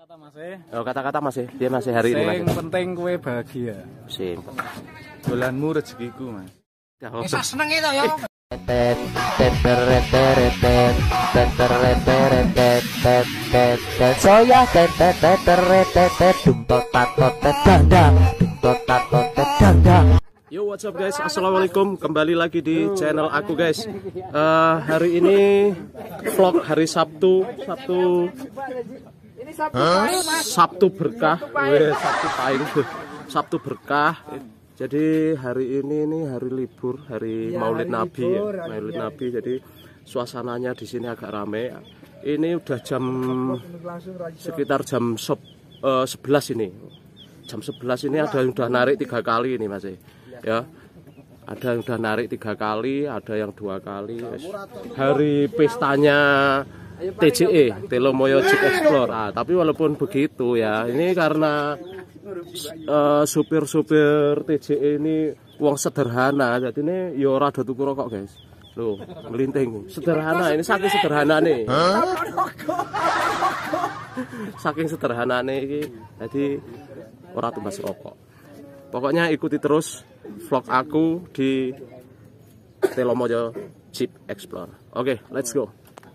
Kata masih. Oh, kata-kata masih. Dia masih hari ini, Mas. Yang penting kue bahagia. Sip. Dolanmu rezekiku, Mas. Bisa seneng itu ya. Yo, what's up guys, assalamualaikum, kembali lagi di channel aku guys. Hari ini vlog hari Sabtu berkah, Sabtu berkah. Jadi hari ini hari libur, hari Maulid Nabi ya, Maulid Nabi. Jadi suasananya di sini agak rame. Ini udah sekitar jam 11 ini. Jam 11 ini ada yang udah narik 3 kali ini Mas ya. Ada yang udah narik 3 kali, ada yang 2 kali. Hari pestanya TJE, Telomoyo Jeep Explorer. Tapi walaupun begitu ya, ini karena supir-supir TJE ini uang sederhana, jadi ini ya ora do tuku rokok guys. Loh, melinting. Sederhana, ini saking sederhana nih. Saking sederhana nih ini, jadi ora tumbas rokok. Pokoknya ikuti terus vlog aku di Telomoyo Jeep Explorer. Oke, let's go.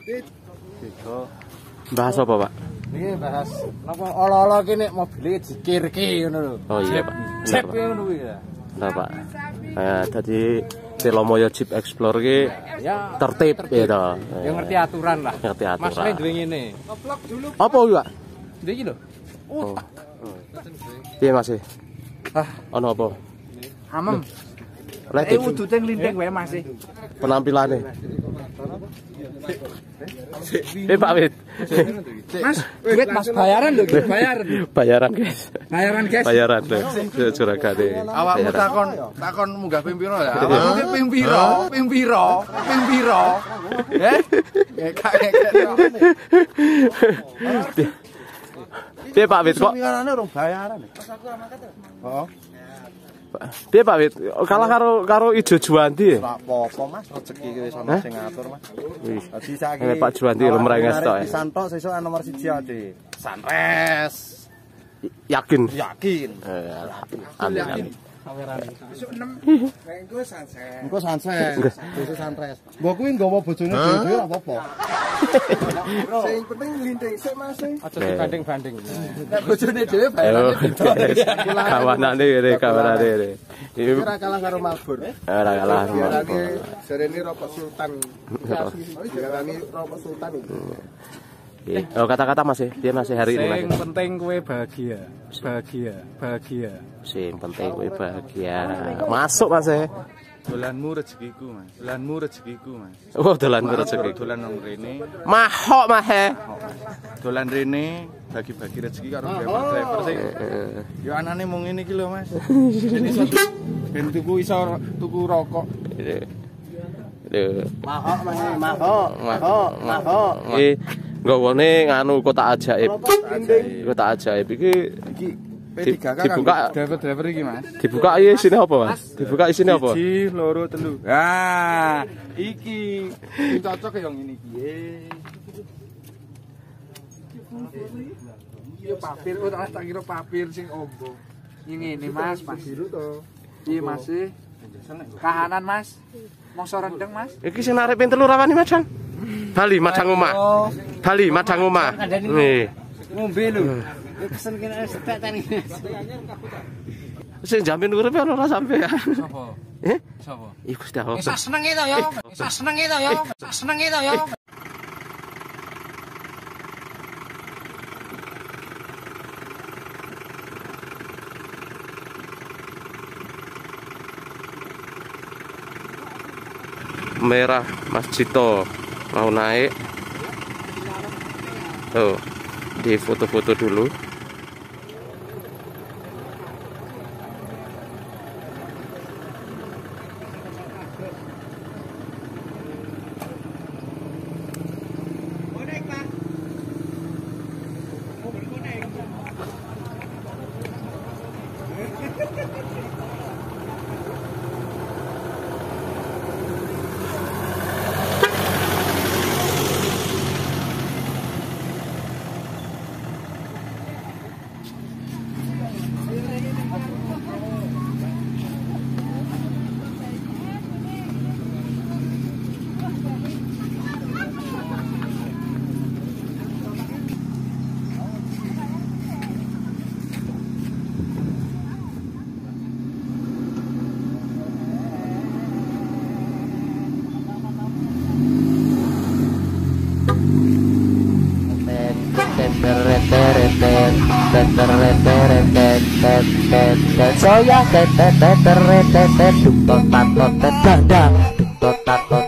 Bahas apa, Pak? Ini bahas napa olo-olo ki nek mobile dikir-ki ngono lho. Oh iya, Pak. Cep ngono kuwi ya. Nah, Pak. Tadi Telomoyo Jeep Explorer ki Ya tertib ya toh. Ya ngerti aturan lah. Ngerti aturan. Masane duwe ngene. Apa kuwi, Pak? Iki lho. Oh. Piye Mas? Ono apa? Amem. Lek wudute nglintih wae Mas. Penampilane. Pak Wit. Mas, duit Mas bayaran lho, bayaran. Bayaran, guys. Bayaran, guys. Bayaran lho. Juragane. Awakmu takon munggah ping piro ya? Awakmu ping piro? Piye Pak Wit kok? Pinganane urung bayaran. Heeh. Piye Pak Wit? Kalah karo Ijo Juwanti ya? Ora apa-apa Mas, rezeki ki wis ana sing ngatur Mas. Wis. Dadi saiki Pak Juwanti lemrenges tok. Santok sesuk nomor 1 ade. Sanres. Yakin? Yakin. Amin. Besok 6. Engko sanset. Besok sanres. Mbok kuwi nggawa bojone dhewe ora apa-apa. Sing penting linting sik Mas. Aja dibanding-banding. Nek bojone dhewe bayarane kawanane ngene. Ora kalah karo Malbur. Ora kalah. Jarene rokok sultan. Jarane rokok sultan. Oh, kata-kata Mas, dia masih hari ini Mas. Yang penting kue bahagia. Sing penting kue bahagia. Masuk Mas. Dolanmu rezekiku, Mas. Oh, dolanmu rezeki. Dolan nang rene. Mahok Mas. Dolan rene bagi-bagi rezeki karo driver sing. Yo anane mung ngene iki lho, Mas. Ben tuku iso tuku rokok. Mahok. Nggawane nganu kota ajaib. Kota ajaib iki dibuka driver iki, Mas. Dibuka isine apa, Mas? Dibuka isine apa? 1, 2, 3. Ah, iki cocok ya ngene iki. Yo papir, tak kira papir sing ombo. Ngene Mas, biru to. Piye Mas? Kahanan Mas. Mongso rendeng Mas. Iki sing narik ping 3 rawani Madang. Bali Madang omah. Nih. Ngombe lho. Pesen kene setek tani. Sing jamin uripe ora sampe ya. Sopo? Sopo? Iku Gusti Allah. Seneng itu ya. Merah Mas Cito mau naik. Tuh, di foto-foto dulu. soya duk tot tat tot dada duk tot tat tot